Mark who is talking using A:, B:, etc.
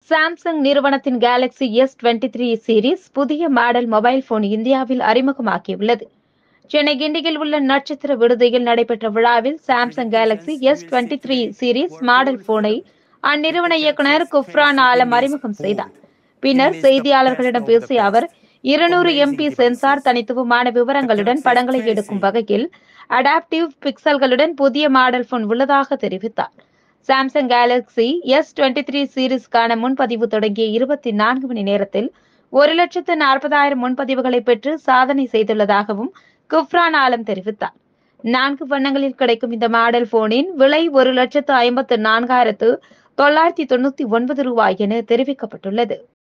A: Samsung நிறுவனத்தின் Galaxy S23 series புதிய model mobile phone இந்தியாவில் அறிமுகமாக்கியுள்ளது. சென்னை கிண்டியில் உள்ள நட்சத்திர விடுதியில் நடைபெற்ற விழாவில் Samsung Galaxy S23 series model போனை அந்நிறுவன இயக்குநர் குஃப்ரான் ஆலம் அறிமுகம் செய்தார். பின்னர் செய்தியாளர்களிடம் பேசிய அவர் 200 MP சென்சார் தனித்துவமான விவரங்களுடன் படங்களை எடுக்கும் வகையில் அடாப்டிவ் பிக்சல்களுடன் புதிய மாடல் போன் உள்ளதாக தெரிவித்தார். சாம்சங் கேலக்ஸி S23 சீரிஸ்க்கான முன்பதிவு தொடங்கிய 24 மணி நேரத்தில் 1,40,000 முன்பதிவுகளை பெற்று சாதனை செய்துள்ளதாகவும் குஃப்ரான் ஆலம் தெரிவித்தார். 4 வண்ணங்களில் கிடைக்கும் இந்த மாடல் போனின் விலை ₹1,54,999 என தெரிவிக்கப்பட்டுள்ளது.